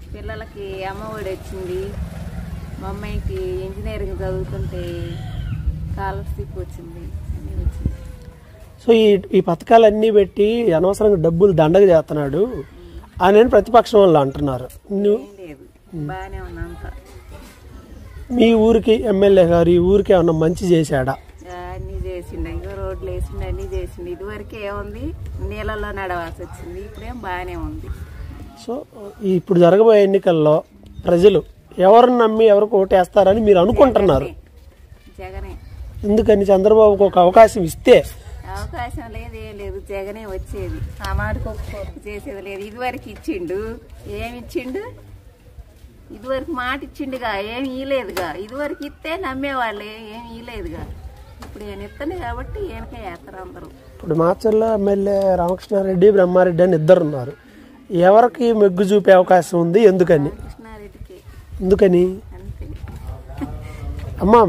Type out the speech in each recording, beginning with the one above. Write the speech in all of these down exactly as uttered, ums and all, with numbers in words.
పిల్లలకి అమ్మఒడి వచ్చింది, మా అమ్మాయికి ఇంజనీరింగ్ చదువుతుంటే స్కాలర్షిప్ వచ్చింది, అన్నీ వచ్చింది. సో ఈ ఈ పథకాలన్నీ పెట్టి అనవసరంగా డబ్బులు దండగ చేస్తున్నాడు అని ప్రతిపక్షం వాళ్ళు అంటున్నారు. లేదు, బాగానే ఉన్నా అంతా. మీ ఊరికి ఎమ్మెల్యే గారు ఈ ఊరికి ఏమన్నా మంచి చేశాడా? అన్నీ చేసిండు, ఇంకా రోడ్లు వేసిండు, అన్నీ చేసిండు. ఇదివరకు ఏముంది, నీళ్ళల్లో నడవాల్సి వచ్చింది, ఇప్పుడేం బాగానే ఉంది. సో ఇప్పుడు జరగబోయే ఎన్నికల్లో ప్రజలు ఎవరిని నమ్మి ఎవరికి ఓటేస్తారని మీరు అనుకుంటున్నారు? జగనే. ఎందుకని? చంద్రబాబుకు ఒక అవకాశం ఇస్తే అవకాశం లేదు, ఏం లేదు, జగనే వచ్చేది. ఆ మాటకు చేసేది లేదు. ఇదివరకు ఇచ్చిండు, ఏమి ఇచ్చిండు? ఇదివరకు మాట ఇచ్చిండుగా, ఏమి ఇయ్యలేదుగా. ఇదివరకు ఇస్తే నమ్మేవాళ్ళే, ఏమి ఇయ్యలేదుగా. ఇప్పుడు ఈయన ఇస్తుంది కాబట్టి ఈయనకే వేస్తారు అందరూ. ఇప్పుడు మాచర్ల ఎమ్మెల్యే రామకృష్ణారెడ్డి, బ్రహ్మారెడ్డి అని ఇద్దరు ఉన్నారు. ఎవరికి మెగ్గు చూపే అవకాశం ఉంది? ఎందుకని? కృష్ణారెడ్డికి. ఎందుకని? అంతే. అమ్మా,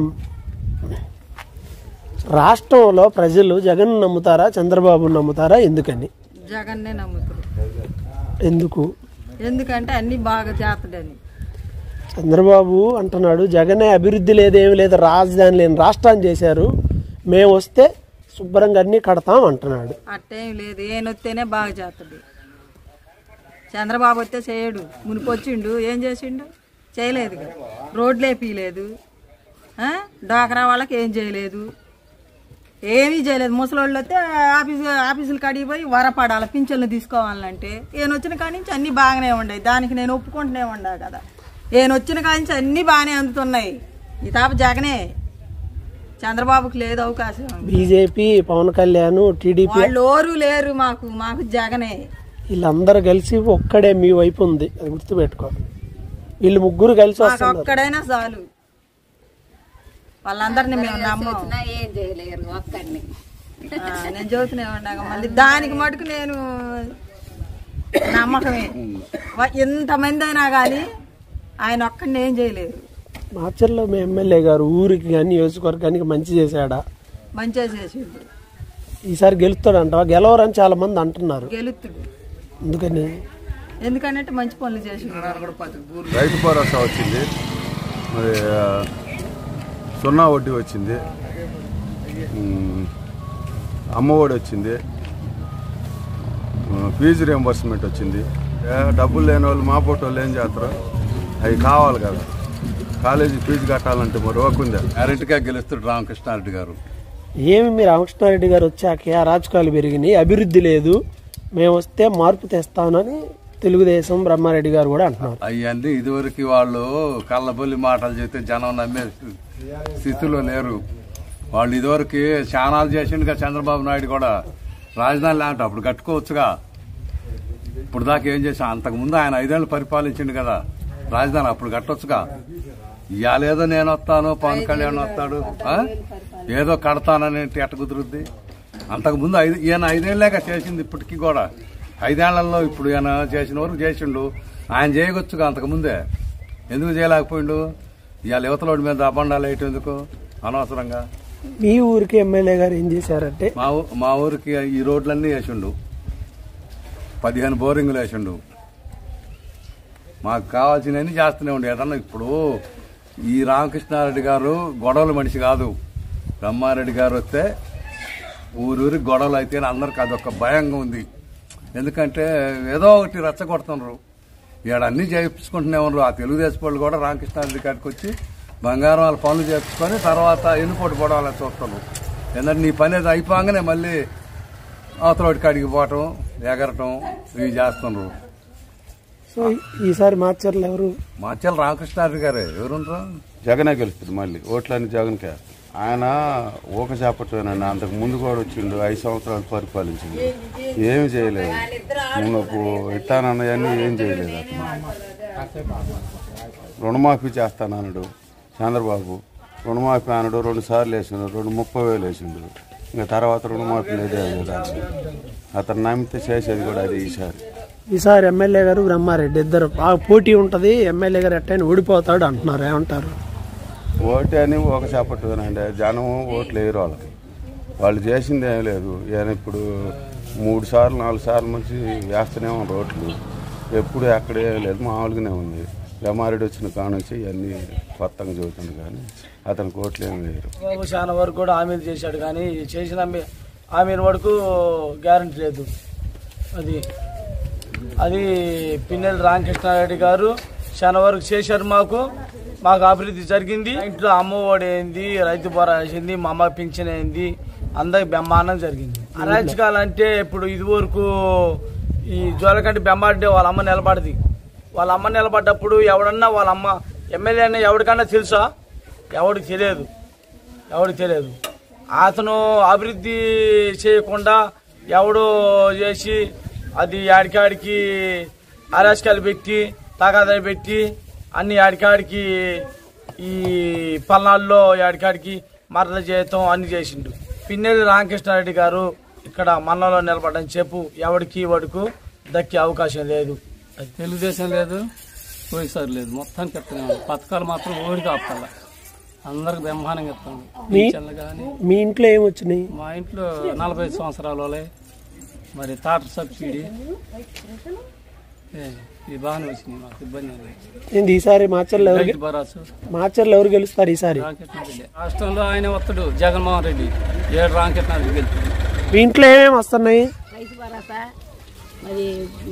రాష్ట్రంలో ప్రజలు జగన్ నమ్ముతారా, చంద్రబాబు నమ్ముతారా? ఎందుకని? జగన్నే నమ్ముతారు. ఎందుకు? ఎందుకంటే అన్ని బాగా చేస్తాడని. చంద్రబాబు అంటున్నాడు జగనే అభివృద్ధి లేదేమి లేదు, రాజధాని లేని రాష్ట్రాన్ని చేశారు, మేము వస్తే శుభ్రంగా అన్ని కడతాం అంటున్నాడు. అట్టేం లేదు, ఏం వస్తేనే బాగా చేస్తాడు. చంద్రబాబు వస్తే చేయడు. మునిపొచ్చిండు, ఏం చేసిండు? చేయలేదుగా. రోడ్లు వేపిలేదు, డాకరా వాళ్ళకి ఏం చేయలేదు, ఏమీ చేయలేదు. ముసలోళ్ళు వస్తే ఆఫీసు ఆఫీసులు కడిగి పోయి వరపడాలి పింఛన్లు తీసుకోవాలంటే. ఈయన వచ్చిన కాడి నుంచి అన్నీ బాగానే ఉన్నాయి, దానికి నేను ఒప్పుకుంటూనే ఉండా కదా. ఈయన వచ్చిన కాడి నుంచి అన్నీ బాగానే అందుతున్నాయి. ఈ తాప జగనే, చంద్రబాబుకి లేదు అవకాశం. బీజేపీ, పవన్ కళ్యాణ్, టీడీపీ వాళ్ళు ఓరు లేరు, మాకు మాకు జగనే. వీళ్ళందరూ కలిసి ఒక్కడే మీ వైపు ఉంది, అది గుర్తుపెట్టుకో. వీళ్ళు ముగ్గురు కలిసి వస్తారు, ఒక్కడైనా చాలు. వాళ్ళందరినీ మేము నమ్మం, ఏం చేయలేరు ఒక్కడిని. నేను చదువుతూనే ఉండగా మళ్ళీ దానికి మటుకు నేను నమ్మకమే. ఎంతమంది అయినా కానీ ఆయన ఒక్కడిని ఏం చేయలేరు. మాచర్లో మీ ఎమ్మెల్యే గారు ఊరికి కానీ నియోజకవర్గానికి మంచి చేశాడా? మంచిగా చేసిండు. ఈసారి గెలుస్తాడంటావా? గెలవరని చాలా మంది అంటున్నారు. గెలుతుడు. ఎందుకని? ఎందుకంటే మంచి పనులు చేసిండు. రైతు భరోసా వచ్చింది, మరి సున్నా వడ్డీ వచ్చింది, అమ్మఒడి వచ్చింది, ఫీజు రియంబర్స్మెంట్ వచ్చింది. డబ్బులు లేని వాళ్ళు మా పోటీ వాళ్ళు ఏం చేస్తారు? అవి కావాలి కదా. కాలేజీ ఫీజు కట్టాలంటే మరి ఓకుందా? గ్యారెంటీగా గెలుస్తాడు రామకృష్ణారెడ్డి గారు. ఏమి మీ రామకృష్ణారెడ్డి గారు వచ్చాక అరాచకాలు పెరిగినాయి, అభివృద్ధి లేదు, మేము వస్తే మార్పు తెస్తామని తెలుగుదేశం బ్రహ్మారెడ్డి గారు కూడా అంటున్నారు. అవన్నీ ఇదివరకు వాళ్ళు కళ్ళబొల్లి మాటలు చెప్తే జనం నమ్మే స్థితిలో లేరు. వాళ్ళు ఇదివరకు చానాలు చేసిండుగా చంద్రబాబు నాయుడు కూడా. రాజధాని లాంటి అప్పుడు కట్టుకోవచ్చుగా. ఇప్పుడు దాకా ఏం చేసా? అంతకుముందు ఆయన ఐదేళ్లు పరిపాలించిండు కదా, రాజధాని అప్పుడు కట్టొచ్చుగా. ఇవాళ ఏదో నేను వస్తాను, పవన్ కళ్యాణ్ వస్తాడు, ఏదో కడతానని ఎట్ట కుదురుద్ది? అంతకుముందు ఐదు ఈయన ఐదేళ్లేక చేసింది. ఇప్పటికీ కూడా ఐదేళ్లలో ఇప్పుడు ఈయన చేసిన వరకు చేసిండు. ఆయన చేయకొచ్చుగా అంతకుముందే, ఎందుకు చేయలేకపోయిండు? ఇవాళ యువతలోడి మీద అబండాలు వేయటం ఎందుకు అనవసరంగా? మీ ఊరికి ఎమ్మెల్యే గారు ఏం చేశారంటే? మా మా ఊరికి ఈ రోడ్లన్నీ వేసిండు, పదిహేను బోరింగులు వేసిండు. మాకు కావాల్సినవన్నీ చేస్తూనే ఉండే. ఏదన్నా ఇప్పుడు ఈ రామకృష్ణారెడ్డి గారు గొడవల మనిషి కాదు. బ్రహ్మారెడ్డి గారు వస్తే ఊరూరికి గొడవలు అయితే అందరికి అదొక భయంగా ఉంది. ఎందుకంటే ఏదో ఒకటి రెచ్చగొడుతున్నారు. ఇక్కడ అన్నీ చేయించుకుంటూనే ఉన్నారు. ఆ తెలుగుదేశం వాళ్ళు కూడా రామకృష్ణారెడ్డి గారికి వచ్చి బంగారం వాళ్ళ పనులు చేయించుకొని తర్వాత ఎన్నుకోటి పడవాలని చూస్తున్నారు. ఎందుకంటే నీ పని అది అయిపోగానే మళ్ళీ అవతలోటి కాడికి పోవటం, ఎగరటం ఇవి చేస్తున్నారు. సో ఈసారి మాచర్లు ఎవరు? మాచర్ల రామకృష్ణారెడ్డి గారే. ఎవరుంటారు? జగనే గెలుస్తుంది మళ్ళీ. ఓట్లన్నీ జగన్కే. ఆయన ఊక చేపట్టేనండి. అంతకు ముందు కూడా వచ్చిండు, ఐదు సంవత్సరాలు పరిపాలించిండు, ఏమి చేయలేదు. నువ్వు ఇస్తానన్నవన్నీ ఏం చేయలేదు. అతను రుణమాఫీ చేస్తానన్నాడు చంద్రబాబు. రుణమాఫీ అన్నాడు, రెండు సార్లు వేసిండు, రెండు ముప్పై వేలు వేసిండు. ఇంకా తర్వాత రుణమాఫీ లేదే కదా. అతను నమ్మితే చేసేది కూడా అది. ఈసారి ఈసారి ఎమ్మెల్యే గారు బ్రహ్మారెడ్డి ఇద్దరు బాగా పోటీ ఉంటుంది, ఎమ్మెల్యే గారు ఎట్టయినా ఓడిపోతాడు అంటున్నారు, ఏమంటారు? ఓటు అని ఒక చేపట్టుదనండి. జనం ఓట్లు వేయరు వాళ్ళకి. వాళ్ళు చేసింది ఏం లేదు. ఈయన ఇప్పుడు మూడు సార్లు నాలుగు సార్లు నుంచి వేస్తూనే ఉన్నారు ఓట్లు. ఎప్పుడు ఎక్కడే లేదు, మామూలుగానే ఉంది. బ్రహ్మారెడ్డి వచ్చిన కాడ నుంచి ఇవన్నీ కొత్తగా చదువుతుంది, కానీ అతనికి ఓట్లు ఏమి వేయరు. బాబు చాలా వరకు కూడా హామీలు చేశాడు, కానీ చేసిన హామీల వరకు గ్యారంటీ లేదు. అది అది పిన్నెల్లి రామకృష్ణారెడ్డి గారు చాలా వరకు చేశారు. మాకు మాకు అభివృద్ధి జరిగింది. ఇంట్లో అమ్మఒడి అయింది, రైతు భరోసా వేసింది, మా అమ్మ పింఛన్ అయింది, అందరికి బ్రహ్మాండం జరిగింది. అరాచకాలంటే ఇప్పుడు ఇది వరకు ఈ జ్వరకంటే బెమ్మారెడ్డి వాళ్ళ అమ్మ నిలబడింది. వాళ్ళ అమ్మ నిలబడ్డప్పుడు ఎవడన్నా వాళ్ళ అమ్మ ఎమ్మెల్యే అన్న ఎవరికన్నా తెలుసా? ఎవరికి తెలియదు, ఎవరికి తెలియదు. అతను అభివృద్ధి చేయకుండా ఎవడో చేసి అది ఆడికాడికి అరాచకాలు పెట్టి తగాదాలు పెట్టి అన్ని ఆడికాడికి ఈ పల్నాడులో ఆడికాడికి మరల చేయటం అన్ని చేసిండు. పిన్నెల్లి రామకృష్ణారెడ్డి గారు ఇక్కడ మన్నలో నిలబడని చెప్పు ఎవడికి వడుకు దక్కే అవకాశం లేదు. తెలుగుదేశం లేదు, వైఎస్ఆర్ లేదు, మొత్తానికి ఎత్తనే పథకాలు మాత్రం ఓడికి ఆపాల, అందరికి బ్రహ్మాండంగా ఇస్తాను. కానీ మీ ఇంట్లో ఏమొచ్చినాయి? మా ఇంట్లో నలభై ఐదు సంవత్సరాల వాళ్ళే మరి టాటర్ సబ్సిడీ ఇది బాగానే వచ్చినాయి, మాకు ఇబ్బంది లేదు. ఏంది ఈసారి మాచర్లు ఎవరు భరోసా మాచర్లు ఎవరు గెలుస్తారు ఈసారి? రామకృష్ణారెడ్డి రాష్ట్రంలో ఆయన వస్తాడు, జగన్మోహన్ రెడ్డి ఏడు రామకృష్ణారెడ్డి గెలుస్తాడు. మీ ఇంట్లో ఏమేమి వస్తున్నాయి? రైతు భరోసా మరి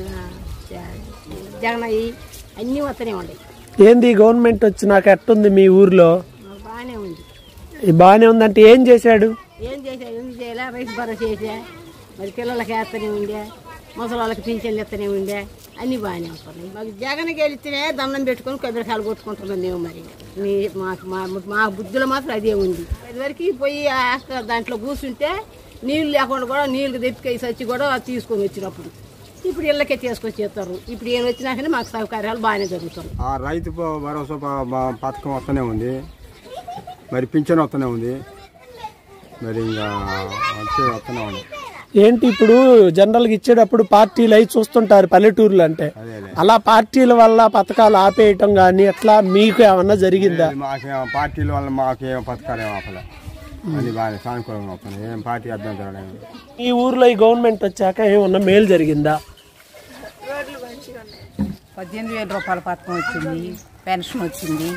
జగనయ్యి అన్నీ వస్తూనే ఉన్నాయి. ఏంది గవర్నమెంట్ వచ్చినాక ఎట్టుంది మీ ఊర్లో? బాగానే ఉంది. బాగానే ఉందంటే ఏం చేశాడు? ఏం చేసా ఎందుకు చేయలే? రైతు భరోసా చేసా, మరి పిల్లలకి వేస్తూనే ఉండే, ముసలి వాళ్ళకి పింఛన్లు ఇస్తూనే ఉండే, అన్నీ బాగానే వస్తున్నాయి. మాకు జగన్ గెలిస్తేనే దండం పెట్టుకొని కొబ్బరికాయలు కొట్టుకుంటున్నాం మేము. మరి మీ మాకు మా మా బుద్ధిలో మాత్రం అదే ఉంది. ఇదివరకు పోయి దాంట్లో కూర్చుంటే నీళ్ళు లేకుండా కూడా నీళ్ళు తెప్పికేసి వచ్చి కూడా తీసుకొని వచ్చినప్పుడు ఇప్పుడు ఇళ్ళకే తీసుకొచ్చి చేస్తారు. ఇప్పుడు ఏం వచ్చినాకనే మాకు సౌకర్యాలు బాగానే జరుగుతాయి. ఆ రైతు భరోసా పథకం వస్తూనే ఉంది, మరి పింఛన్ వస్తూనే ఉంది, మరి ఇంకా వచ్చే వస్తూనే ఉంది. ఏంటి ఇప్పుడు జనరల్గా ఇచ్చేటప్పుడు పార్టీలు అయి చూస్తుంటారు పల్లెటూర్లు అంటే, అలా పార్టీల వల్ల పథకాలు ఆపేయటం కానీ అట్లా మీకు ఏమన్నా జరిగిందా? మాకేం పార్టీల వల్ల మాకేం పథకాలు ఏం ఆపలే, అది బాగా సానుకూలంగా వస్తున్నాయి, ఏం పార్టీ అభ్యంతరాలు. ఈ ఊర్లో ఈ గవర్నమెంట్ వచ్చాక ఏమన్నా మేలు జరిగిందా? పద్దెనిమిది వేల రూపాయల పథకం వచ్చింది, పెన్షన్ వచ్చింది,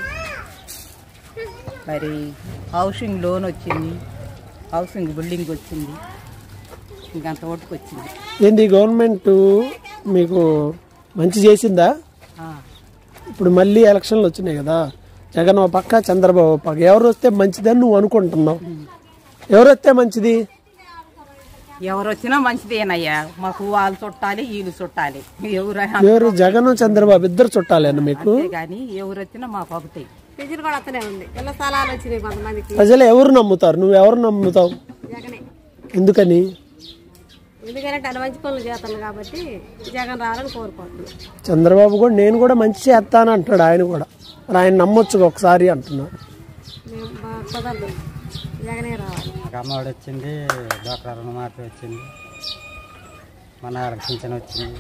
మరి హౌసింగ్ లోన్ వచ్చింది, హౌసింగ్ బిల్డింగ్ వచ్చింది, ఇంకంత ఓటుకు వచ్చింది. ఏంది గవర్నమెంట్ మీకు మంచి చేసిందా? ఇప్పుడు మళ్ళీ ఎలక్షన్లు వచ్చినాయి కదా, జగన్ ఓ పక్క చంద్రబాబు పక్క, ఎవరు వస్తే మంచిదని నువ్వు అనుకుంటున్నావు? ఎవరు వస్తే మంచిది? ఎవరు వచ్చినా మంచిదేనయ్యా, మాకు వాళ్ళు చుట్టాలి వీళ్ళు చుట్టాలి. ఎవరు జగన్ చంద్రబాబు ఇద్దరు చుట్టాలేనా మీకు? కానీ ఎవరు వచ్చినా మాకు ఒకటే. పింఛన్ కూడా వస్తూనే ఉంది, ఇళ్ళ స్థలాలు వచ్చినాయి కొంతమందికి. ప్రజలు ఎవరు నమ్ముతారు? నువ్వు ఎవరు నమ్ముతావు? జగనే. ఎందుకని? ఎందుకంటే అన్ని మంచి పనులు చేస్తాను కాబట్టి జగన్ రావాలని కోరుకుంటున్నాను. చంద్రబాబు కూడా నేను కూడా మంచి చేస్తాను అంటాడు, ఆయన కూడా. మరి ఆయన నమ్మొచ్చు ఒకసారి అంటున్నాడు. కుదరదు, జగనే రావాలి. అమ్మఒడి వచ్చింది, డాక్టర్ రుణమాఫీ వచ్చింది, మన పింఛన్ వచ్చింది,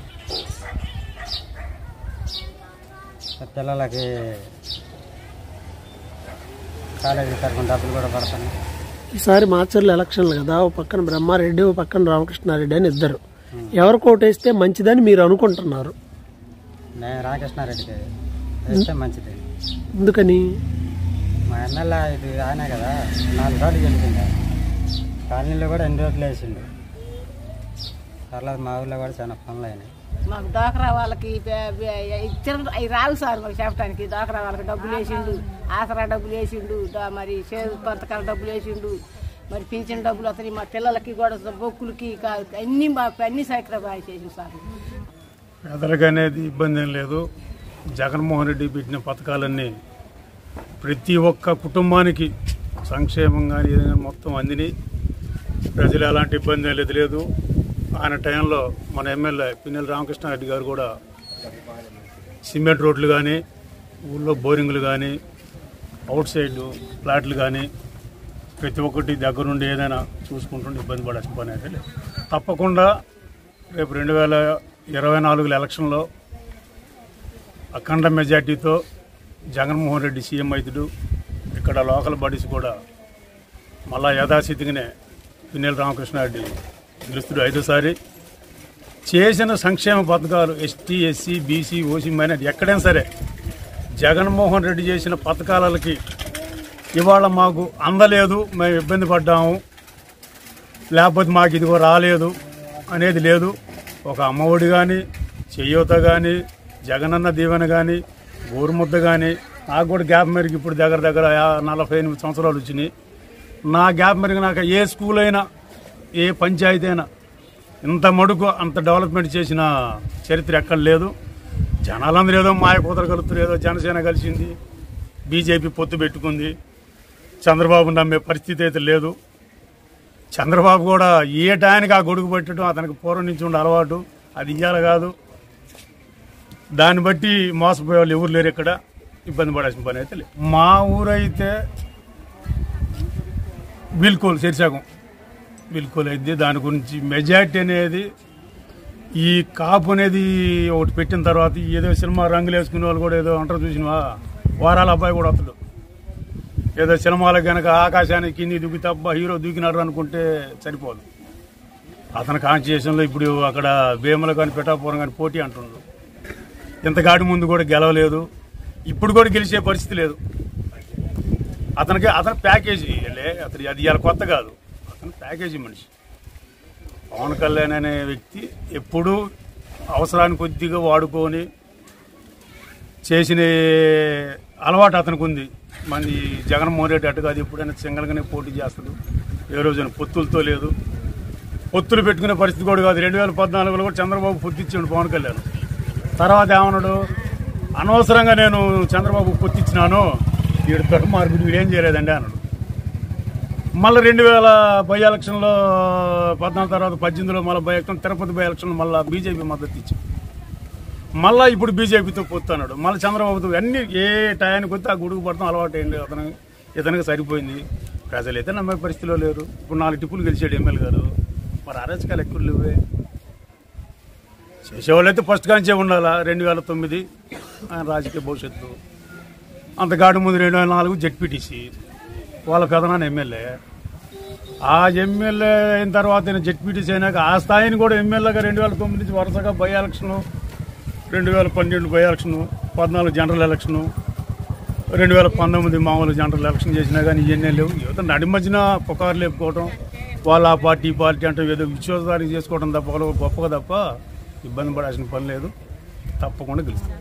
పిల్లలకి కాలేజీ తరఫున డబ్బులు కూడా పడుతున్నాయి. ఈసారి మార్చర్లు ఎలక్షన్లు కదా, ఓ పక్కన బ్రహ్మారెడ్డి ఓ పక్కన రామకృష్ణారెడ్డి అని ఇద్దరు, ఎవరు కోటేస్తే మంచిదని మీరు అనుకుంటున్నారు? నేను రామకృష్ణారెడ్డికి వేస్తే మంచిది. ఎందుకని? మా ఎమ్మెల్యే ఇది ఆయనే కదా, నాలుగు రోజులు గెలిచింది, కాలనీలో కూడా ఎన్ని రోజులు వేసిండు, తర్వాత మా ఊళ్ళో కూడా చాలా పనులు అయినాయి. మాకు డాక్రా వాళ్ళకి ఇచ్చిన అవి రావు సార్, మాకు చెప్పడానికి. డాక్రా వాళ్ళకి డబ్బులు వేసిండు, ఆసరా డబ్బులు వేసిండు, మరి చేదు పథకాల డబ్బులు వేసిండు, మరి పింఛన్ డబ్బులు వస్తాయి, మా పిల్లలకి కూడా బొక్కులకి అన్ని మాకు అన్ని సౌకర్యాలు చేసిండు సార్. ఎదరగనేది ఇబ్బంది ఏం లేదు. జగన్మోహన్ రెడ్డి పెట్టిన పథకాలన్నీ ప్రతి ఒక్క కుటుంబానికి సంక్షేమం కానీ ఏదైనా మొత్తం అందిని, ప్రజలు ఎలాంటి ఇబ్బంది అనేది లేదు. ఆయన టైంలో మన ఎమ్మెల్యే పిన్నెల్లి రామకృష్ణారెడ్డి గారు కూడా సిమెంట్ రోడ్లు కానీ, ఊళ్ళో బోరింగ్లు కానీ, అవుట్ సైడ్ ప్లాట్లు కానీ ప్రతి ఒక్కటి దగ్గరుండి ఏదైనా చూసుకుంటుంటే ఇబ్బంది పడాల్సిన పని అయితే లేదు. తప్పకుండా రేపు రెండు వేల ఇరవై నాలుగుల ఎలక్షన్లో అఖండ మెజార్టీతో జగన్మోహన్ రెడ్డి సీఎం అవుతాడు. ఇక్కడ లోకల్ బాడీస్ కూడా మళ్ళా యథాస్థితిగానే పిన్నెల్లి రామకృష్ణారెడ్డి గెలుస్తుడు ఐదోసారి. చేసిన సంక్షేమ పథకాలు ST SC BC OC minority ఎక్కడైనా సరే జగన్మోహన్ రెడ్డి చేసిన పథకాలకి ఇవాళ మాకు అందలేదు, మేము ఇబ్బంది పడ్డాము, లేకపోతే మాకు ఇదిగో రాలేదు అనేది లేదు. ఒక అమ్మఒడి కానీ, చేయూత కానీ, జగనన్న దీవెన కానీ, గోరుముద్ద కానీ, నాకు కూడా గ్యాప్ మెరుగు ఇప్పుడు దగ్గర దగ్గర నలభై ఎనిమిది సంవత్సరాలు వచ్చినాయి. నా గ్యాప్ మెరుగు నాకు ఏ స్కూల్ అయినా ఏ పంచాయతీ అయినా ఇంత మడుగు అంత డెవలప్మెంట్ చేసిన చరిత్ర ఎక్కడ లేదు. జనాలందరూ ఏదో మాయ కూతురు కలుపుతారు, ఏదో జనసేన కలిసింది, బీజేపీ పొత్తు పెట్టుకుంది, చంద్రబాబు నమ్మే పరిస్థితి అయితే లేదు. చంద్రబాబు కూడా ఏ టయానికి ఆ గొడుగు పెట్టడం అతనికి పూర్వం నుంచి ఉండే అలవాటు, అది ఇయ్యాలి కాదు. దాన్ని బట్టి మోసపోయే వాళ్ళు ఎవరు లేరు, ఇక్కడ ఇబ్బంది పడాల్సిన పని అయితే లేదు. మా ఊరైతే బిల్కోల్ శరీశాఖం బిల్కోల్ అయితే దాని గురించి మెజార్టీ అనేది ఈ కాపు అనేది ఒకటి పెట్టిన తర్వాత ఏదో సినిమా రంగులు వేసుకునే వాళ్ళు కూడా ఏదో అంటారు చూసినవా, వారాల అబ్బాయి కూడా వస్తాడు. ఏదో సినిమాలకు కనుక ఆకాశానికి కింది దూకి తప్ప హీరో దూకినాడు అనుకుంటే సరిపోదు. అతని కాన్స్టిట్యూషన్లో ఇప్పుడు అక్కడ భీమలు కానీ పిఠాపురం కానీ పోటీ అంటున్నారు. ఇంతకాటి ముందు కూడా గెలవలేదు, ఇప్పుడు కూడా గెలిచే పరిస్థితి లేదు. అతనికి అతని ప్యాకేజీ అతని అది ఇలా కొత్త కాదు, అతను ప్యాకేజీ మనిషి. పవన్ కళ్యాణ్ అనే వ్యక్తి ఎప్పుడూ అవసరానికి కొద్దిగా వాడుకొని చేసిన అలవాటు అతనికి ఉంది. మంది జగన్మోహన్ రెడ్డి అటు కాదు, ఎప్పుడైనా సింగల్గానే పోటీ చేస్తాడు. ఏ రోజున పొత్తులతో లేదు, పొత్తులు పెట్టుకునే పరిస్థితి కూడా కాదు. రెండు వేల పద్నాలుగులో కూడా చంద్రబాబు పొత్తు ఇచ్చాడు పవన్ కళ్యాణ్. తర్వాత ఏమన్నాడు, అనవసరంగా నేను చంద్రబాబు పొత్తు ఇచ్చినాను, వీడు దుర్మార్గుడు, వీడేం చేయలేదండి అన్నాడు. మళ్ళీ రెండు వేల బై ఎలక్షన్లో పద్నాలుగు తర్వాత పద్దెనిమిదిలో మళ్ళీ బై ఎలక్షన్, తిరుపతి బై ఎలక్షన్లో మళ్ళీ బీజేపీ మద్దతు ఇచ్చాడు. మళ్ళీ ఇప్పుడు బీజేపీతో పొత్తున్నాడు. మళ్ళీ చంద్రబాబుతో అన్ని ఏ టయానికి వస్తే ఆ గుడుగు పడతాం అలవాటు అయింది. అతను ఇతనికి సరిపోయింది. ప్రజలు అయితే నమ్మే పరిస్థితిలో లేరు. ఇప్పుడు నాలుగు టిప్పులు గెలిచాడు ఎమ్మెల్యే గారు, మరి అరాచకాలు ఎక్కువ లేవే. చేసేవాళ్ళు అయితే ఫస్ట్ కాంచే ఉండాలా. రెండు వేల తొమ్మిది ఆయన రాజకీయ భవిష్యత్తు, అంతకాడు ముందు రెండు వేల నాలుగు జెడ్పీటీసీ వాళ్ళ కథనాన్ని ఎమ్మెల్యే. ఆ ఎమ్మెల్యే అయిన తర్వాత ఆయన జెడ్పీటీసీ అయినాక ఆ స్థాయిని కూడా ఎమ్మెల్యేగా రెండు వేల తొమ్మిది నుంచి వరుసగా బై ఎలక్షను, రెండు వేల పన్నెండు బై ఎలక్షను, పద్నాలుగు జనరల్ ఎలక్షను, రెండు వేల పంతొమ్మిది మామూలు జనరల్ ఎలక్షన్ చేసినా కానీ ఇవన్నీ లేవు. యువత నడిమధ్యన పుకారు లేపుకోవడం, వాళ్ళ ఆ పార్టీ ఈ పార్టీ అంటే ఏదో విశ్వాసాలు చేసుకోవడం తప్ప గొప్పగా తప్ప ఇబ్బంది పడాల్సిన పని లేదు. తప్పకుండా గెలుస్తాం.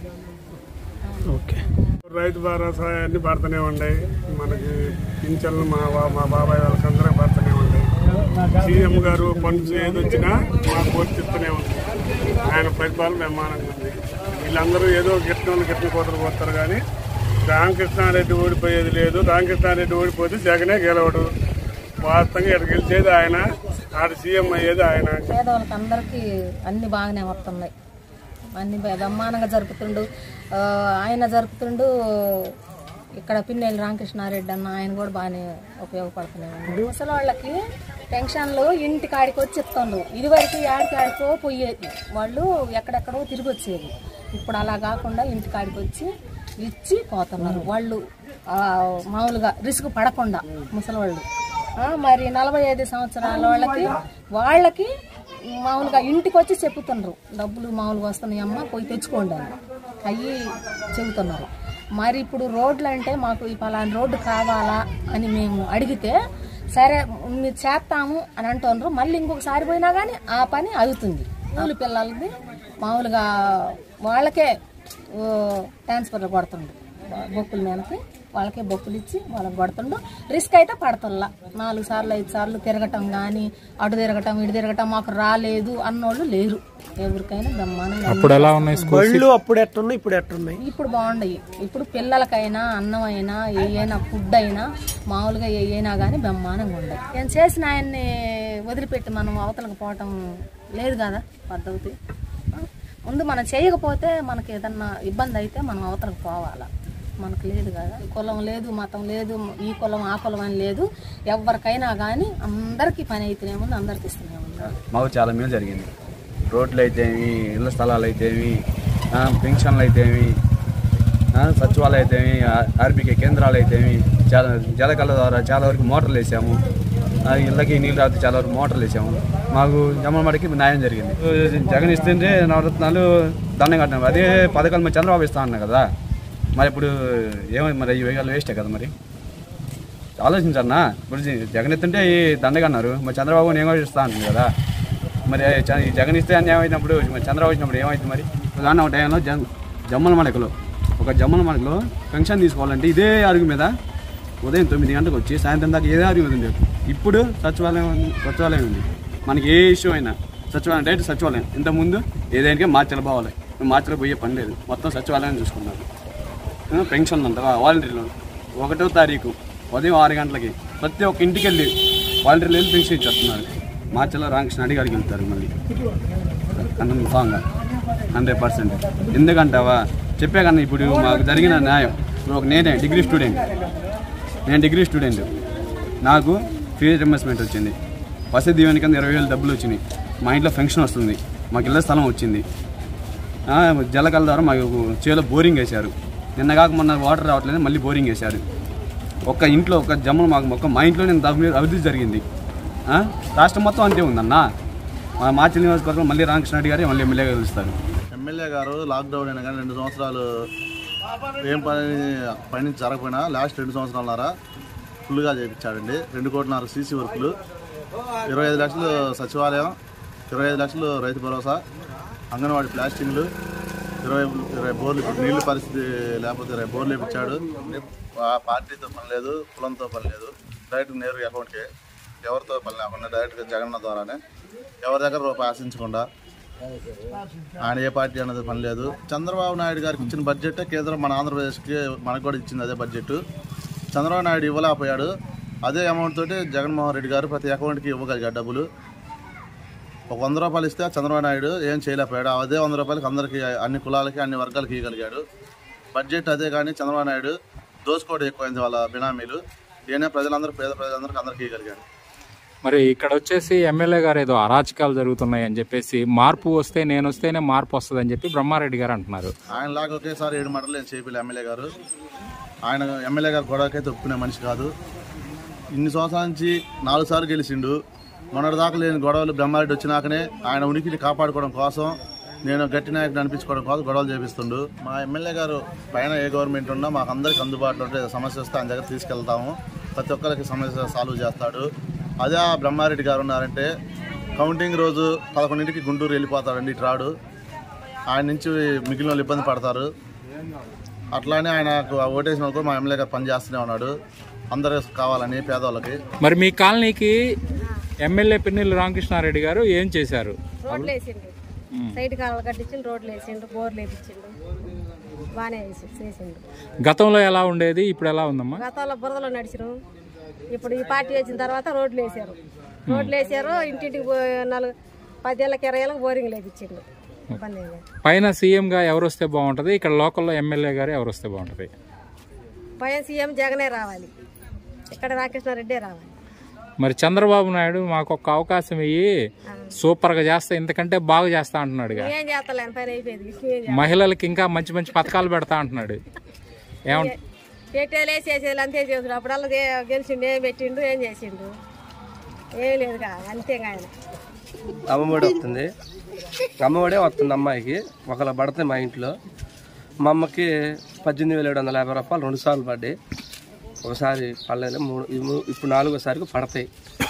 ఓకే. రైతు భరోసా అన్ని పడుతూనే ఉన్నాయి. మనకి పింఛన్లు మా మా బాబాయ్ వాళ్ళకి అందరూ పడుతూనే ఉన్నాయి. సీఎం గారు పనులు ఏది వచ్చినా మాకు పోర్తిస్తూనే ఉంది. ఆయన పరిపాలన బ్రహ్మాండంగా ఉంది. వీళ్ళందరూ ఏదో గిట్టిన గిట్టిన కోతలు పోతారు కానీ రామకృష్ణారెడ్డి ఓడిపోయేది లేదు. రామకృష్ణారెడ్డి ఓడిపోతే జగనే గెలవడు. వాస్తవంగా ఇక్కడ గెలిచేది ఆయన, ఆడ సీఎం అయ్యేది ఆయన. పేదవాళ్ళకి అందరికీ అన్ని బాగానే వస్తున్నాయి, అన్ని బ్రహ్మాండంగా జరుపుతుండు. ఆయన జరుపుతుండు. ఇక్కడ పిన్నెల్లి రామకృష్ణారెడ్డి అన్న ఆయన కూడా బాగానే ఉపయోగపడుతున్నాయి. ముసలి వాళ్ళకి పెన్షన్లు ఇంటి కాడికి వచ్చి ఇస్తుండ్రు. ఇదివరకు ఏడికి ఆడికో పోయేది, వాళ్ళు ఎక్కడెక్కడో తిరిగి వచ్చేది. ఇప్పుడు అలా కాకుండా ఇంటి కాడికి వచ్చి ఇచ్చి పోతున్నారు. వాళ్ళు మామూలుగా రిస్క్ పడకుండా ముసలి వాళ్ళు. మరి నలభై ఐదు సంవత్సరాల వాళ్ళకి వాళ్ళకి మామూలుగా ఇంటికి వచ్చి చెప్తున్నారు, డబ్బులు మామూలుగా వస్తున్నాయి అమ్మ పోయి తెచ్చుకోండి అని అవి చెబుతున్నారు. మరి ఇప్పుడు రోడ్లు అంటే మాకు ఈ పలానా రోడ్డు కావాలా అని మేము అడిగితే సరే మీరు చేస్తాము అని అంటున్నారు. మళ్ళీ ఇంకొకసారి పోయినా కానీ ఆ పని అవుతుంది. స్కూల్ పిల్లలది మామూలుగా వాళ్ళకే ట్రాన్స్ఫర్ కొడుతుండ్రు, బొక్కుల మీదకి వాళ్ళకే బొక్కులు ఇచ్చి వాళ్ళకి పడుతుండు. రిస్క్ అయితే పడుతుందా నాలుగు సార్లు ఐదు సార్లు తిరగటం కానీ అటు తిరగటం ఇటు తిరగటం మాకు రాలేదు అన్నోళ్ళు లేరు. ఎవరికైనా బ్రహ్మాండంగా అప్పుడు ఎలా ఉన్నాయి అప్పుడు ఎట్టున్నాయి ఇప్పుడు ఎట్టున్నాయి ఇప్పుడు బాగున్నాయి. ఇప్పుడు పిల్లలకైనా అన్నం అయినా ఏమైనా ఫుడ్ అయినా మామూలుగా ఏమైనా కానీ బ్రహ్మాండంగా ఉన్నాయి. నేను చేసిన ఆయన్ని వదిలిపెట్టి మనం అవతలకు పోవటం లేదు కదా పద్ధతి. ముందు మనం చేయకపోతే మనకి ఏదన్నా ఇబ్బంది అయితే మనం అవతలకు పోవాలా. మనకు లేదు కదా, కులం లేదు మతం లేదు, ఈ కులం ఆ కులం అని లేదు. ఎవరికైనా కానీ అందరికీ పని అయితేనే ఉంది, అందరికి ఇస్తూనే ఉంది. మాకు చాలా మేలు జరిగింది. రోడ్లు అయితేమి, ఇళ్ల స్థలాలు అయితేమి, పెన్షన్లు అయితేమి, సచివాలయం అయితేమి, ఆర్బీకే కేంద్రాలు అయితేమి, చాలా జలకళ ద్వారా చాలా వరకు మోటార్లు వేసాము. ఇళ్ళకి నీళ్ళు రాత్రి చాలా వరకు మోటార్లు వేసాము. మాకు జమ్మలమడికి న్యాయం జరిగింది. జగన్ ఇస్తుంటే నవరత్నాలు దండం కట్టినాం. అదే పథకాలు మరి చంద్రబాబు ఇస్తా అన్నా కదా, మరి ఇప్పుడు ఏమై మరి ఈ వేగాలు వేస్టే కదా. మరి ఆలోచించన్నా, ఇప్పుడు జగన్ ఇస్తుంటే ఈ దండగన్నారు, మరి చంద్రబాబు నేను కూడా ఇస్తా అంటుంది కదా. మరి ఈ జగన్ ఇస్తే అన్యాయం అయినప్పుడు మరి చంద్రబాబు ఇచ్చినప్పుడు ఏమైంది? మరి దాని ఒక టైంలో జ జమ్మల మడకలో ఒక జమ్మల మడకలో పెన్షన్ తీసుకోవాలంటే ఇదే అరుగు మీద ఉదయం తొమ్మిది గంటలకు వచ్చి సాయంత్రం దాకా ఏదే అరుగు మీద ఉంది. ఇప్పుడు సచివాలయం సచివాలయం ఉంది. మనకి ఏ ఇష్యూ అయినా సచివాలయం డైరెక్ట్ సచివాలయం. ఇంతకుముందు ఏదైనా మార్చలు పోవాలి, మార్చలు పోయే పని లేదు, మొత్తం సచివాలయం చూసుకున్నారు. పెన్షన్ అంట వాలంటీర్లు ఒకటో తారీఖు ఉదయం ఆరు గంటలకి ప్రతి ఒక్క ఇంటికి వెళ్ళి వాలంటీర్లు వెళ్ళి పెన్షన్ ఇచ్చేస్తున్నారు. మార్చలో రామకృష్ణ అడిగి అడిగి వెళ్తారు మళ్ళీ కన్ఫామ్గా హండ్రెడ్ పర్సెంట్. ఎందుకంటావా చెప్పే కన్నా ఇప్పుడు మాకు జరిగిన న్యాయం. ఇప్పుడు ఒక నేనే డిగ్రీ స్టూడెంట్, నేను డిగ్రీ స్టూడెంట్ నాకు ఫీజు రింబర్స్మెంట్ వచ్చింది. వసతి దీవెన కింద ఇరవై వేలు డబ్బులు వచ్చినాయి. మా ఇంట్లో ఫంక్షన్ వస్తుంది, మాకు ఇళ్ళ స్థలం వచ్చింది. జలకల ద్వారా మాకు చేలో బోరింగ్ వేశారు. నిన్న కాక మొన్న వాటర్ రావట్లేదు, మళ్ళీ బోరింగ్ వేశారు. ఒక్క ఇంట్లో ఒక జమ్మలు మాకు మొక్క మా ఇంట్లో నేను అభివృద్ధి జరిగింది. రాష్ట్రం మొత్తం అంతే ఉందన్న. మా మార్చి నియోజకవర్గం మళ్ళీ రామకృష్ణ రెడ్డి గారు మళ్ళీ ఎమ్మెల్యేగా గెలుస్తారు. ఎమ్మెల్యే గారు లాక్డౌన్ అయినా కానీ రెండు సంవత్సరాలు ఏం పని పని నుంచి జరగకపోయినా లాస్ట్ రెండు సంవత్సరాలన్నర ఫుల్గా చేయించాడండి. రెండు కోట్లన్నర సీసీ వర్కులు, ఇరవై ఐదు లక్షలు సచివాలయం, ఇరవై ఐదు లక్షలు రైతు భరోసా, అంగన్వాడీ ప్లాస్టింగ్లు, ఇరవై ఇరవై బోర్లు. ఇప్పుడు నీళ్ళ పరిస్థితి లేకపోతే ఇరవై బోర్లు వేయించాడు. పార్టీతో పని లేదు, కులంతో పని లేదు, డైరెక్ట్ నేరు అకౌంట్కే, ఎవరితో పని లేకుండా డైరెక్ట్గా జగన్ ద్వారానే ఎవరి దగ్గర రూపాయి ఆశించకుండా ఆయన ఏ పార్టీ అనేది పని లేదు. చంద్రబాబు నాయుడు గారికి ఇచ్చిన బడ్జెట్ కేంద్రం మన ఆంధ్రప్రదేశ్కి మనకు కూడా ఇచ్చింది అదే బడ్జెట్. చంద్రబాబు నాయుడు ఇవ్వలేకపోయాడు. అదే అమౌంట్ తోటి జగన్మోహన్ రెడ్డి గారు ప్రతి అకౌంట్కి ఇవ్వగలిగాడు డబ్బులు. ఒక వంద రూపాయలు ఇస్తే చంద్రబాబు నాయుడు ఏం చేయలేకపోయాడు. అదే వంద రూపాయలకి అందరికీ అన్ని కులాలకి అన్ని వర్గాలకి ఇవ్వగలిగాడు. బడ్జెట్ అదే కానీ చంద్రబాబు నాయుడు దోసుకోవడం ఎక్కువైంది వాళ్ళ బినామీలు. ఈయన ప్రజలందరూ పేద ప్రజలందరికీ అందరికీ ఇవ్వగలిగాడు. మరి ఇక్కడ వచ్చేసి ఎమ్మెల్యే గారు ఏదో అరాచకాలు జరుగుతున్నాయి అని చెప్పేసి, మార్పు వస్తే నేను వస్తేనే మార్పు వస్తుంది అని చెప్పి బ్రహ్మారెడ్డి గారు అంటున్నారు. ఆయన లాగా ఒకేసారి ఏడు మాటలు నేను చేయలేదు ఎమ్మెల్యే గారు. ఆయన ఎమ్మెల్యే గారు గొడవకైతే ఒప్పుకునే మనిషి కాదు. ఇన్ని సంవత్సరాల నుంచి నాలుగు సార్లు గెలిచిండు. మొన్నటి దాకా లేని గొడవలు బ్రహ్మారెడ్డి వచ్చినాకనే ఆయన ఉనికిని కాపాడుకోవడం కోసం, నేను గట్టి నాయకుడు అనిపించుకోవడం కోసం గొడవలు చేపిస్తుండు. మా ఎమ్మెల్యే గారు పైన ఏ గవర్నమెంట్ ఉన్నా మాకు అందరికీ అందుబాటులో ఉంటే సమస్య వస్తే ఆయన దగ్గర తీసుకెళ్తాము. ప్రతి ఒక్కరికి సమస్య సాల్వ్ చేస్తాడు. అదే ఆ బ్రహ్మారెడ్డి గారు ఉన్నారంటే కౌంటింగ్ రోజు పదకొండింటికి గుంటూరు వెళ్ళిపోతాడండి, ఇటు రాడు. ఆయన నుంచి మిగిలిన వాళ్ళు ఇబ్బంది పడతారు. అట్లానే ఆయనకు ఓటేసిన వాళ్ళు కూడా మా ఎమ్మెల్యే గారు పనిచేస్తూనే ఉన్నాడు అందరూ కావాలని పేదవాళ్ళకి. మరి మీ కాలనీకి ఎమ్మెల్యే పిన్నెల్లి రామకృష్ణారెడ్డి గారు ఏం చేశారు? రోడ్లు వేసిండు, సైడ్ కాలువలు కట్టించిండు, రోడ్లు వేసిండు, బోర్లు వేపించిండు, బాగానే చేసిండు. గతంలో ఎలా ఉండేది, ఇప్పుడు ఎలా ఉందమ్మా? గతంలో బురదలో నడిచిరు, ఇప్పుడు ఈ పార్టీ వచ్చిన తర్వాత రోడ్లు వేసారు. రోడ్లు వేసారు, ఇంటింటికి నాలుగు పదేళ్ళకి ఇరవై ఏళ్ళకి బోరింగ్ లేపించిండు. పైన సీఎం గా ఎవరు వస్తే బాగుంటది, ఇక్కడ లోకల్లో ఎమ్మెల్యే గారు ఎవరు వస్తే బాగుంటది? పైన సీఎం జగనే రావాలి, ఇక్కడ రామకృష్ణారెడ్డి రావాలి. మరి చంద్రబాబు నాయుడు మాకు ఒక అవకాశం ఇయ్యి సూపర్ గా చేస్తా, ఇంతకంటే బాగా చేస్తా అంటున్నాడు. ఏం చేస్తలేను, పైన అయిపోయింది. మహిళలకి ఇంకా మంచి మంచి పథకాలు పెడతా అంటున్నాడు. ఏమంటే పెట్టేలే చేసేది అంతే చేసిండు. అప్పుడల్లా గెలిచిండు, ఏం పెట్టిండు, ఏం చేసిండు, ఏం లేదు అంతే. ఆయన అమ్మఒడి వస్తుంది, అమ్మఒడే వస్తుంది అమ్మాయికి. ఒకళ్ళ పడుతుంది మా ఇంట్లో. మా అమ్మకి పద్దెనిమిది వేల ఏడు వందల యాభై రూపాయలు రెండు సార్లు పడ్డాయి. ఒకసారి పడలేదు, మూడు ఇప్పుడు నాలుగోసారికి పడతాయి.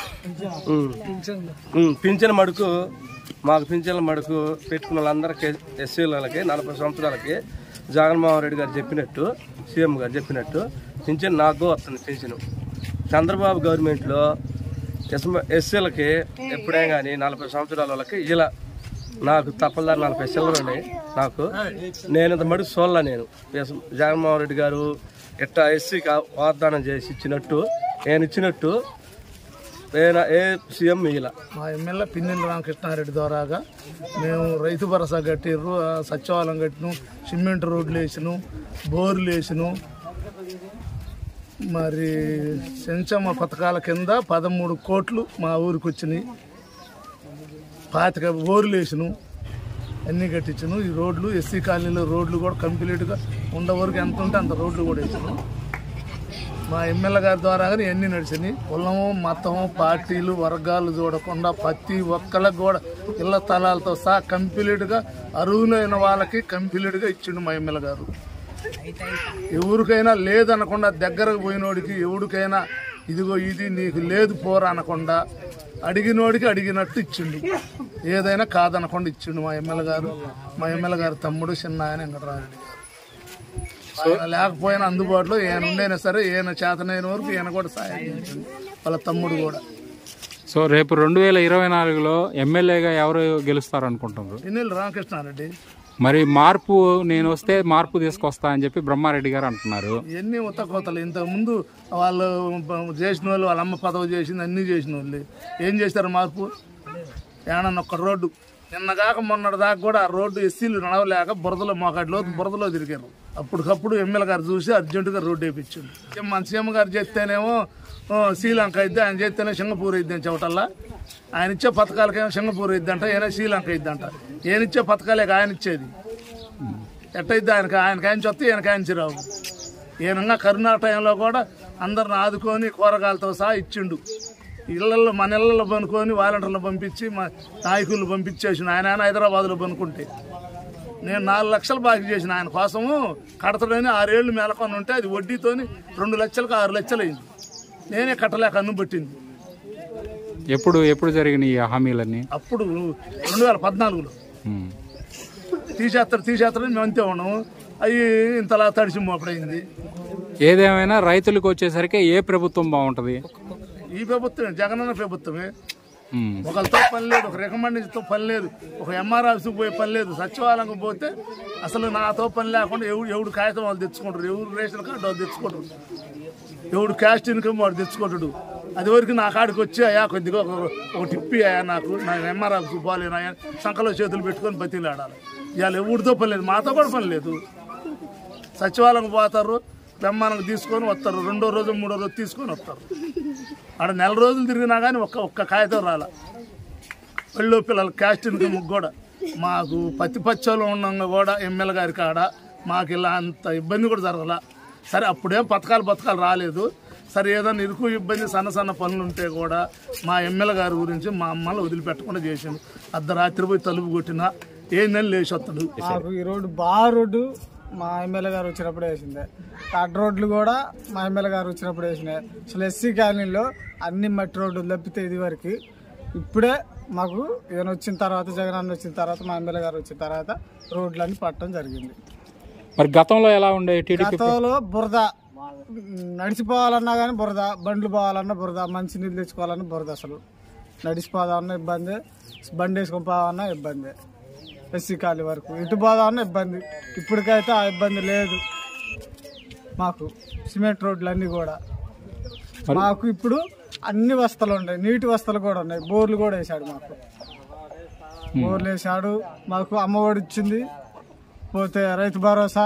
పింఛన్ మడుకు మాకు పింఛన్ల మడుకు పెట్టుకున్న వాళ్ళందరికీ ఎస్సీలకి నలభై సంవత్సరాలకి జగన్మోహన్ రెడ్డి గారు చెప్పినట్టు, సీఎం గారు చెప్పినట్టు పింఛన్ నాకు వస్తుంది. పింఛను చంద్రబాబు గవర్నమెంట్లో ఎస్ ఎస్సీలకి ఎప్పుడే కానీ నలభై సంవత్సరాల వాళ్ళకి ఇలా నాకు తప్పదారు నలభై సెల్లలు ఉన్నాయి. నాకు నేను ఇంత మడుగు చూడాల. నేను జగన్మోహన్ రెడ్డి గారు ఎట్టా ఎస్సీకి వాగ్దానం చేసి ఇచ్చినట్టు, నేను ఇచ్చినట్టు నేను ఏ సీఎం ఇలా. మా ఎమ్మెల్యే పిన్నెల్లి రామకృష్ణారెడ్డి ద్వారాగా మేము రైతు భరోసా కట్టిర్రు, సచివాలయం కట్టిను, సిమెంట్ రోడ్లు వేసిను, బోర్లు వేసిను. మరి సంక్షేమ పథకాల కింద పదమూడు కోట్లు మా ఊరికి వచ్చినాయి. పాతిక బోర్లు వేసిను, అన్నీ కట్టించను. ఈ రోడ్లు ఎస్సీ కాలనీలో రోడ్లు కూడా కంప్లీట్గా ఉండవరకు ఎంత ఉంటే అంత రోడ్లు కూడా వేసాను. మా ఎమ్మెల్యే గారి ద్వారా కానీ అన్నీ నడిచినాయి. కులము మతము పార్టీలు వర్గాలు చూడకుండా ప్రతి ఒక్కరికి కూడా ఇళ్ల స్థలాలతో సహా కంప్లీట్గా అరువులైన వాళ్ళకి కంప్లీట్గా ఇచ్చిండు మా ఎమ్మెల్యే గారు. ఎవరికైనా లేదనకుండా దగ్గరకు పోయినోడికి ఎవరికైనా ఇదిగో ఇది నీకు లేదు పోరా అనకుండా అడిగినోడికి అడిగినట్టు ఇచ్చిండు. ఏదైనా కాదనకుండా ఇచ్చిండు మా ఎమ్మెల్యే గారు. మా ఎమ్మెల్యే గారు తమ్ముడు చిన్న ఆయన వెంకటరామరెడ్డి గారు. ఆయన లేకపోయినా అందుబాటులో ఈయన ఉండైనా సరే ఈయన చేతనైన వరకు ఈయన కూడా సాయం చేసింది, వాళ్ళ తమ్ముడు కూడా. సో రేపు రెండు వేల ఇరవై నాలుగులో ఎమ్మెల్యేగా ఎవరు గెలుస్తారు అనుకుంటున్నారు? పిన్నెల్లి రామకృష్ణారెడ్డి. మరి మార్పు నేను వస్తే మార్పు తీసుకొస్తా అని చెప్పి బ్రహ్మారెడ్డి గారు అంటున్నారు. ఇవన్నీ ఉత్త కోతలు. ఇంతకుముందు వాళ్ళు చేసిన వాళ్ళు వాళ్ళ అమ్మ పదవి చేసింది అన్నీ చేసిన వాళ్ళు ఏం చేశారు మార్పు? ఏమన్నా ఒక్క రోడ్డు నిన్నగాక మొన్నటి దాకా కూడా ఆ రోడ్డు ఎస్సీలు నడవలేక బురదలో మోకాటిలో బురదలో తిరిగారు. అప్పటికప్పుడు ఎమ్మెల్యే గారు చూసి అర్జెంటుగా రోడ్డు వేయించాడు. మన సీఎం గారు చేస్తేనేమో శ్రీలంక ఇద్ది, ఆయన చేస్తేనే సింగపూర్ ఇద్ది అని చెప్పటల్లా. ఆయన ఇచ్చే పథకాలకేమో సింగపూర్ ఇద్దంట, ఈయన శ్రీలంక ఇద్దంట. ఈయన ఇచ్చే పథకాలే ఆయన ఇచ్చేది. ఎట్టయిద్ది ఆయనకి ఆయనకి ఆయన చెప్తే ఈయనకి ఆయన చిరావు. ఈయనంగా కరోనా టైంలో కూడా అందరిని ఆదుకొని కూరగాయలతో సహా ఇచ్చిండు. ఇళ్లలో మన ఇళ్లలో పనుకొని వాలంటీర్లు పంపించి మా నాయకులు పంపించేసిన ఆయన ఆయన హైదరాబాద్లో పనుకుంటే నేను నాలుగు లక్షలు బాకీ చేసిన ఆయన కోసము కడతలోని ఆరేళ్లు మేలకొని ఉంటే అది వడ్డీతోని రెండు లక్షలకు ఆరు లక్షలు అయింది. నేనే కట్టలేక అన్ను పట్టింది. ఎప్పుడు ఎప్పుడు జరిగినాయి ఈ హామీలన్నీ? అప్పుడు రెండు వేల పద్నాలుగులో తీసేస్తారు తీసేస్తారని మేము అంతే ఉన్నాము. అవి ఇంతలా తడిసి మోపడైంది. ఏదేమైనా రైతులకు వచ్చేసరికి ఏ ప్రభుత్వం బాగుంటది? ఈ ప్రభుత్వమే, జగనన్న ప్రభుత్వమే. ఒకరితో పని లేదు, ఒక రికమెండేషన్తో పని లేదు, ఒక ఎంఆర్ ఆఫీస్కి పోయే పని లేదు, సచివాలయంకి పోతే అసలు నాతో పని లేకుండా ఎవడు ఎవడు కాగితం వాళ్ళు తెచ్చుకుంటారు, ఎవరు రేషన్ కార్డు వాళ్ళు తెచ్చుకుంటారు, ఎవడు క్యాస్ట్ ఇన్కమ్ వాడు తెచ్చుకుంటాడు. అది వరకు నా కాడికి వచ్చి అయ్యా కొద్దిగా ఒక టిప్పి అయ్యా నాకు నా ఎంఆర్ ఆఫీస్కి పోలేనాయా సంకలో చేతులు పెట్టుకొని బతిలాడాలి. ఇవాళ ఎవరితో పని లేదు, మాతో కూడా పని లేదు. సచివాలయంకి పోతారు, బ్రహ్మాండంగా తీసుకొని వస్తారు, రెండో రోజు మూడో రోజు తీసుకొని వస్తారు. ఆడ నెల రోజులు తిరిగినా కానీ ఒక్క ఒక్క కాగితం రాల. పెళ్ళో పిల్లలు క్యాస్ట్ ఇన్కమ్ కూడా మాకు పత్తి పచ్చలో ఉండగా కూడా ఎమ్మెల్యే గారి కాడ మాకు ఇలా అంత ఇబ్బంది కూడా జరగల. సరే అప్పుడేం పథకాలు పథకాలు రాలేదు. సరే ఏదైనా ఇరుకు ఇబ్బంది సన్న సన్న పనులు ఉంటే కూడా మా ఎమ్మెల్యే గారి గురించి మా అమ్మని వదిలిపెట్టకుండా చేసాను. అర్ధరాత్రి పోయి తలుపు కొట్టినా ఏందని లేచి వస్తాడు. మాకు ఈ రోడ్డు బాగా రోడ్డు మా ఎమ్మెల్యే గారు వచ్చినప్పుడు వేసిందే. కట్ రోడ్లు కూడా మా ఎమ్మెల్యే గారు వచ్చినప్పుడు వేసినాయి. అసలు ఎస్సీ కాలనీలో అన్ని మట్టి రోడ్లు తప్పితే ఇది వరకు ఇప్పుడే మాకు ఈయన వచ్చిన తర్వాత జగన్ వచ్చిన తర్వాత మా ఎమ్మెల్యే గారు వచ్చిన తర్వాత రోడ్లన్నీ పట్టడం జరిగింది. మరి గతంలో ఎలా ఉండే? గతంలో బురద, నడిచిపోవాలన్నా కానీ బురద, బండ్లు పోవాలన్నా బురద, మంచి నీళ్ళు తెచ్చుకోవాలన్నా బురద. అసలు నడిచిపోదామన్నా ఇబ్బంది, బండి వేసుకొని పోవాలన్నా ఇబ్బంది. ఎస్సీ కాలనీ వరకు ఇటు పోదామన్నా ఇబ్బంది. ఇప్పటికైతే ఆ ఇబ్బంది లేదు మాకు. సిమెంట్ రోడ్లు అన్నీ కూడా మాకు ఇప్పుడు అన్ని వస్తువులు ఉన్నాయి, నీటి వస్తువులు కూడా ఉన్నాయి. బోర్లు కూడా వేసాడు మాకు, బోర్లు వేసాడు మాకు. అమ్మఒడి ఇచ్చింది, పోతే రైతు భరోసా,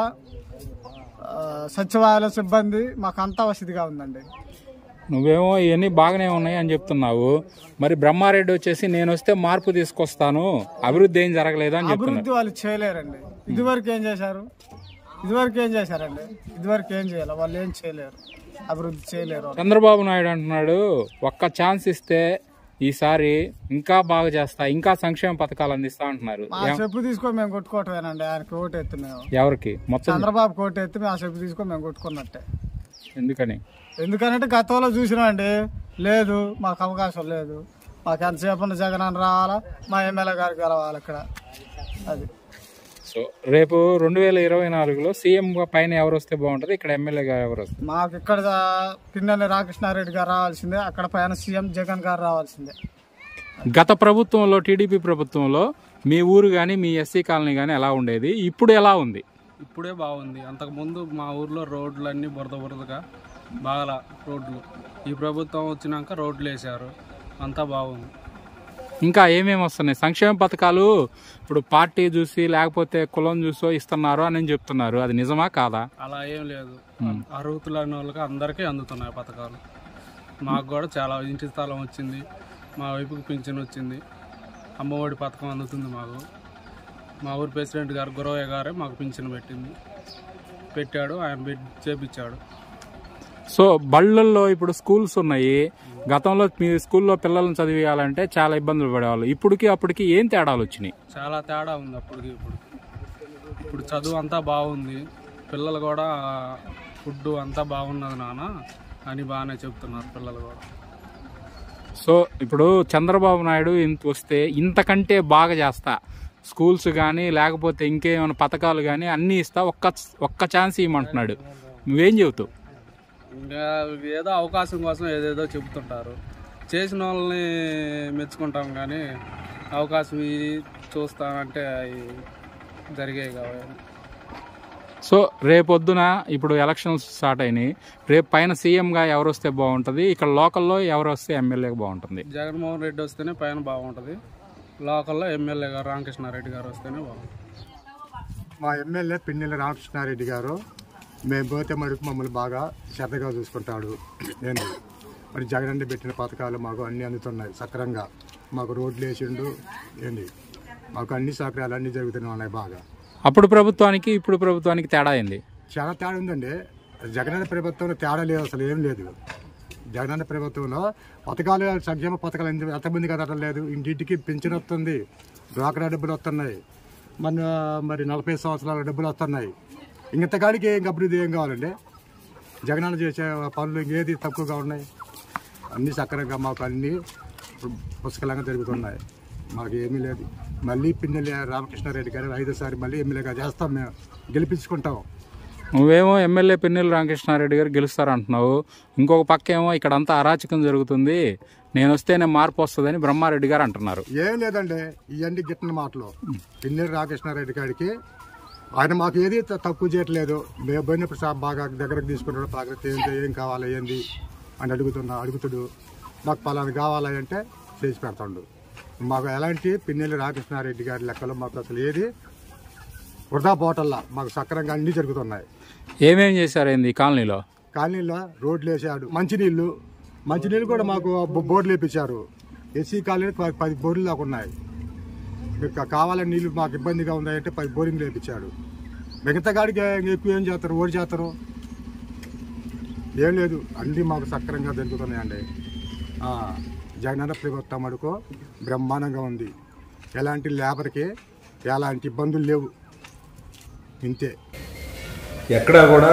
సచివాలయ సిబ్బంది, మాకు అంతా వసతిగా ఉందండి. నువ్వేమో ఇవన్నీ బాగానే ఉన్నాయి అని చెప్తున్నావు. మరి బ్రహ్మారెడ్డి వచ్చేసి నేను వస్తే మార్పు తీసుకొస్తాను, అభివృద్ధి ఏం జరగలేదు అని చెప్తున్నారు. అభివృద్ధి వాళ్ళు చేయలేరండి. ఇదివరకు ఏం చేశారు? ఇదివరకు ఏం చేశారండి? ఇదివరకు ఏం చేయాలి? వాళ్ళు ఏం చేయలేరు, అభివృద్ధి చేయలేరు. చంద్రబాబు నాయుడు అంటున్నాడు ఒక్క ఛాన్స్ ఇస్తే ఈసారి ఇంకా బాగా చేస్తా, ఇంకా సంక్షేమ పథకాలు అందిస్తా అంటున్నారు. మా చెప్పు తీసుకొని మేము కొట్టుకోవటమేనండి. ఆయనకి ఓటు ఎత్తి మేము ఎవరికి? మొత్తం చంద్రబాబు ఓటు ఎత్తి మా చెప్పు తీసుకొని మేము కొట్టుకున్నట్టే. ఎందుకని? ఎందుకంటే గతంలో చూసినామండి, లేదు మాకు అవకాశం లేదు, మాకు ఎంతసేపు ఉన్న జగన్ అని రావాలా, మా ఎమ్మెల్యే గారికి రావాలి ఇక్కడ. అది సో రేపు రెండు వేల ఇరవై నాలుగులో సీఎం పైన ఎవరు వస్తే బాగుంటుంది, ఇక్కడ ఎమ్మెల్యే గారు ఎవరు వస్తారు? మాకు ఇక్కడ పిన్నెల్లి రామకృష్ణారెడ్డి గారు రావాల్సిందే, అక్కడ పైన సీఎం జగన్ గారు రావాల్సిందే. గత ప్రభుత్వంలో, టీడీపీ ప్రభుత్వంలో మీ ఊరు కానీ మీ ఎస్సీ కాలనీ కానీ ఎలా ఉండేది, ఇప్పుడు ఎలా ఉంది? ఇప్పుడే బాగుంది. అంతకుముందు మా ఊర్లో రోడ్లు అన్నీ బురద బురదగా బాగా రోడ్లు. ఈ ప్రభుత్వం వచ్చినాక రోడ్లు వేసారు, అంతా బాగుంది. ఇంకా ఏమేమి వస్తున్నాయి సంక్షేమ పథకాలు? ఇప్పుడు పార్టీ చూసి లేకపోతే కులం చూసో ఇస్తున్నారు అని చెప్తున్నారు, అది నిజమా కాదా? అలా ఏం లేదు, అర్హతలు అనే వాళ్ళకి అందరికీ అందుతున్నాయి పథకాలు. మాకు కూడా చాలా ఇంటి స్థలం వచ్చింది, మా వైపుకి పింఛన్ వచ్చింది, అమ్మఒడి పథకం అందుతుంది మాకు. మా ఊరు ప్రెసిడెంట్ గారు గురవయ్య గారే మాకు పింఛన్ పెట్టింది పెట్టాడు, ఆయన చేపించాడు. సో బళ్ళల్లో ఇప్పుడు స్కూల్స్ ఉన్నాయి. గతంలో మీ స్కూల్లో పిల్లల్ని చదివియాలంటే చాలా ఇబ్బందులు పడేవాళ్ళు. ఇప్పటికి అప్పటికి ఏం తేడాలు వచ్చినాయి? చాలా తేడా ఉంది అప్పటికి ఇప్పుడు. ఇప్పుడు చదువు అంతా బాగుంది, పిల్లలు కూడా ఫుడ్ అంతా బాగున్నది నాన్న అని బాగానే చెప్తున్నారు పిల్లలు కూడా. సో ఇప్పుడు చంద్రబాబు నాయుడు ఇంత వస్తే ఇంతకంటే బాగా చేస్తా, స్కూల్స్ కానీ లేకపోతే ఇంకేమైనా పథకాలు కానీ అన్నీ ఇస్తా, ఒక్క ఒక్క ఛాన్స్ ఇవ్వమంటున్నాడు. నువ్వేం చెబుతావు? ఇంకా ఏదో అవకాశం కోసం ఏదేదో చెబుతుంటారు. చేసిన వాళ్ళని మెచ్చుకుంటాం కానీ అవకాశం ఇది చూస్తానంటే అవి జరిగాయి కావాలి. సో రేపొద్దున ఇప్పుడు ఎలక్షన్స్ స్టార్ట్ అయినాయి. రేపు పైన సీఎంగా ఎవరు వస్తే బాగుంటుంది? ఇక్కడ లోకల్లో ఎవరు వస్తే ఎమ్మెల్యేగా బాగుంటుంది? జగన్మోహన్ రెడ్డి వస్తేనే పైన బాగుంటుంది. లోకల్లో ఎమ్మెల్యే గారు రామకృష్ణారెడ్డి గారు వస్తేనే బాగుంటుంది. మా ఎమ్మెల్యే పిన్నెల రామకృష్ణారెడ్డి గారు మేము పోతే మటుకు మమ్మల్ని బాగా శ్రద్ధగా చూసుకుంటాడు. ఏంటి మరి జగన్ పెట్టిన పథకాలు మాకు అన్నీ అందుతున్నాయి సక్రంగా. మాకు రోడ్లు వేసిండు, ఏంటి మాకు అన్ని సౌకర్యాలు అన్నీ జరుగుతూనే ఉన్నాయి బాగా. అప్పుడు ప్రభుత్వానికి ఇప్పుడు ప్రభుత్వానికి తేడా అయింది, చాలా తేడా ఉందండి. జగనన్న ప్రభుత్వంలో తేడా లేదు, అసలు ఏం లేదు. జగనన్న ప్రభుత్వంలో పథకాలు సంక్షేమ పథకాలు ఎంతమంది కదటం లేదు. ఇంటింటికి పింఛన్ వస్తుంది, డ్వాక్రా డబ్బులు వస్తున్నాయి, మన మరి నలభై సంవత్సరాల డబ్బులు వస్తున్నాయి. ఇంతకాడికి ఏం అభివృద్ధి ఏం కావాలండి? జగనన్న చేసే పనులు ఇంకేది తక్కువగా ఉన్నాయి? అన్నీ సక్రమంగా మాకు అన్నీ పుష్కలంగా జరుగుతున్నాయి. మాకు ఏమీ లేదు. మళ్ళీ పిన్నెల్లి రామకృష్ణారెడ్డి గారు ఐదోసారి మళ్ళీ ఎమ్మెల్యేగా చేస్తాం, మేము గెలిపించుకుంటాం. నువ్వేమో ఎమ్మెల్యే పిన్నెల్లి రామకృష్ణారెడ్డి గారు గెలుస్తారంటున్నావు, ఇంకొక పక్క ఏమో ఇక్కడ అంతా అరాచకం జరుగుతుంది, నేను వస్తేనే మార్పు వస్తుందని బ్రహ్మారెడ్డి గారు అంటున్నారు. ఏం లేదండి, ఇవన్నీ గిట్టిన మాటలు. పిన్నెల్లి రామకృష్ణారెడ్డి గారికి ఆయన మాకు ఏది తక్కువ చేయట్లేదు. మేము పోయినప్పుడు బాగా దగ్గరకు తీసుకుంటాడు, ప్రాకృతి ఏంటి ఏం కావాలి ఏంది అని అడుగుతున్నా అడుగుతాడు. మాకు పలానా కావాలి అంటే చేసి పెడతాడు. మాకు ఎలాంటి పిన్నెల్లి రామకృష్ణారెడ్డి గారి లెక్కలో మాకు అసలు ఏది వృధా పోటల్లా మాకు సక్రంగా అన్నీ జరుగుతున్నాయి. ఏమేమి చేశారైంది ఈ కాలనీలో? కాలనీలో రోడ్లు వేసాడు, మంచినీళ్ళు మంచినీళ్ళు కూడా మాకు బోర్లు వేపించారు. ఎస్సీ కాలనీలో పది బోర్లు దాకా ఉన్నాయి. కావాలని నీళ్ళు మాకు ఇబ్బందిగా ఉన్నాయంటే పది బోరింగ్లు వేపించాడు. మిగతా గాడికి ఎక్కువ ఏం చేస్తారు, ఓడి చేస్తారు, ఏం లేదు. అన్నీ మాకు సక్రంగా జరుగుతున్నాయండి. జగనన్న ప్రభుత్వం మటుకు బ్రహ్మాండంగా ఉంది. ఎలాంటి లేబర్కి ఎలాంటి ఇబ్బందులు లేవు. ఇంతే. ఎక్కడా కూడా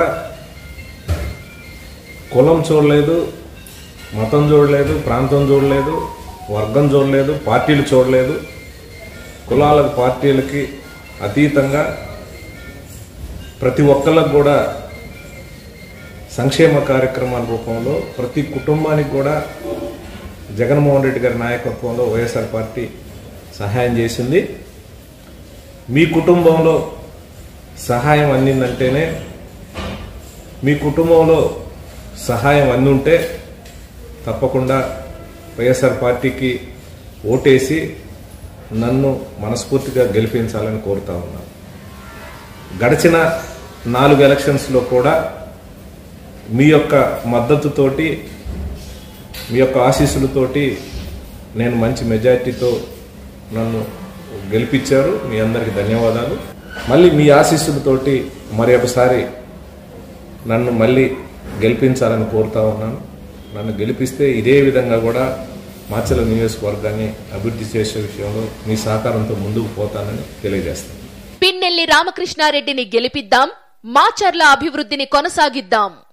కులం చూడలేదు, మతం చూడలేదు, ప్రాంతం చూడలేదు, వర్గం చూడలేదు, పార్టీలు చూడలేదు. కులాలకు పార్టీలకి అతీతంగా ప్రతి ఒక్కళ్ళకు కూడా సంక్షేమ కార్యక్రమాల రూపంలో ప్రతి కుటుంబానికి కూడా జగన్మోహన్ రెడ్డి గారి నాయకత్వంలో వైఎస్ఆర్ పార్టీ సహాయం చేసింది. మీ కుటుంబంలో సహాయం అందిందంటేనే, మీ కుటుంబంలో సహాయం అందుంటే తప్పకుండా వైఎస్ఆర్ పార్టీకి ఓటేసి నన్ను మనస్ఫూర్తిగా గెలిపించాలని కోరుతా ఉన్నాను. గడిచిన నాలుగు ఎలక్షన్స్లో కూడా మీ యొక్క మద్దతుతోటి, మీ యొక్క ఆశీస్సులతోటి నేను మంచి మెజారిటీతో నన్ను గెలిపించారు. మీ అందరికీ ధన్యవాదాలు. మళ్ళీ మీ ఆశీస్సులతోటి మరి ఒకసారి నన్ను మళ్ళీ గెలిపించాలని కోరుతా ఉన్నాను. నన్ను గెలిపిస్తే ఇదే విధంగా కూడా మాచర్ల నియోజకవర్గాన్ని అభివృద్ధి చేసే విషయంలో మీ సహకారంతో ముందుకు పోతానని తెలియజేస్తాను. పిన్నెల్లి రామకృష్ణారెడ్డిని గెలిపిద్దాం, మాచర్ల అభివృద్ధిని కొనసాగిద్దాం.